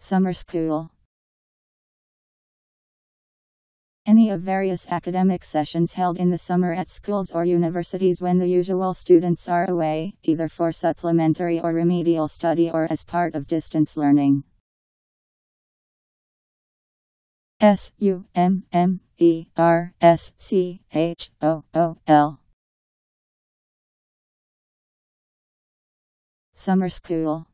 Summer school. Any of various academic sessions held in the summer at schools or universities when the usual students are away, either for supplementary or remedial study or as part of distance learning. SUMMERSCHOOL. Summer school.